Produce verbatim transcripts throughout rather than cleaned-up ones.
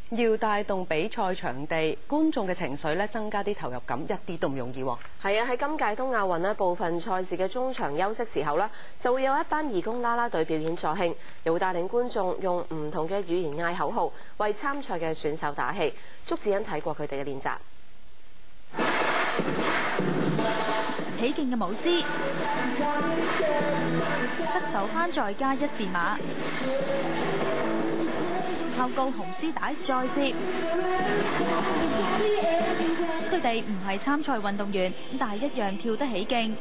要帶動比賽場地觀眾嘅情緒咧，增加啲投入感，一啲都唔容易喎。 係啊，喺今屆東亞運呢部分賽事嘅中場休息時候呢，就會有一班義工啦啦隊表演助興，又會帶領觀眾用唔同嘅語言嗌口號，為參賽嘅選手打氣。祝子欣睇過佢哋嘅練習。 起勁嘅舞姿，側手翻再加一字馬，靠高紅絲帶再接。佢哋唔係參賽運動員，但係一樣跳得起勁。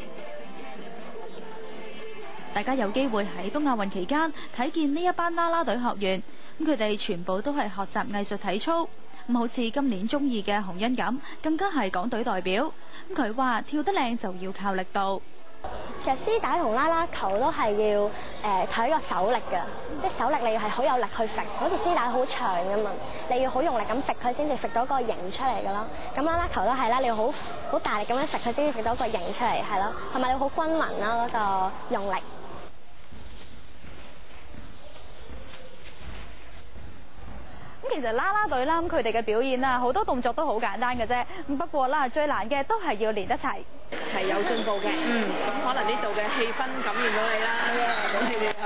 大家有機會喺東亞運期間睇見呢一班啦啦隊學員，咁佢哋全部都係學習藝術體操。咁好似今年中二嘅洪欣咁，更加係港隊代表。咁佢話跳得靚就要靠力度。 其實絲帶同啦啦球都係要誒睇個手力㗎，即係手力你要係好有力去揈，好似絲帶好長㗎嘛，你要好用力咁揈佢先至揈到個形出嚟㗎咯。咁啦啦球都係啦，你要好好大力咁樣揈佢先至揈到個形出嚟，係咯，同埋要好均勻啦嗰個用力。 其實啦啦隊啦，咁佢哋嘅表演啊，好多動作都好簡單嘅啫。咁不過啦，最難嘅都係要連得齊。 係有進步嘅，嗯，咁可能呢度嘅氣氛感染到你啦，咁你哋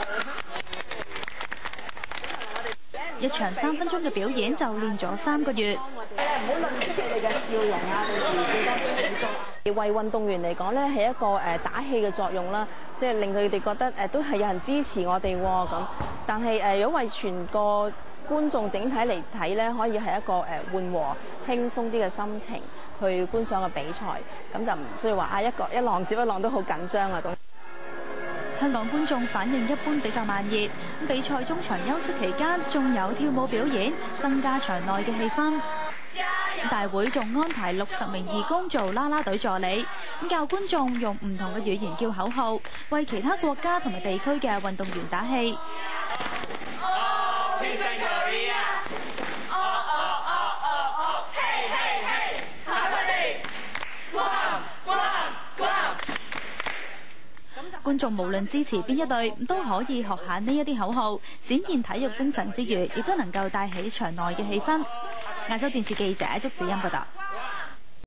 一場三分鐘嘅表演就練咗三個月。 唔好吝嗇佢哋嘅笑容啊，到時記得幾多。為運動員嚟講咧，係一個誒打氣嘅作用啦，即係令佢哋覺得誒都係有人支持我哋喎咁。但係誒，如果為全個觀眾整體嚟睇咧，可以係一個誒緩和、輕鬆啲嘅心情去觀賞個比賽，咁就唔需要話啊一個一浪接一浪都好緊張啊咁。 香港觀眾反應一般比較慢熱，比賽中場休息期間仲有跳舞表演，增加場內嘅氣氛。大會仲安排六十名義工做啦啦隊助理，咁教觀眾用唔同嘅語言叫口號，為其他國家同埋地區嘅運動員打氣。觀眾無論支持邊一隊，都可以學下呢一啲口號，展現體育精神之餘，亦都能夠帶起場內嘅氣氛。亞洲電視記者祝子欣報道。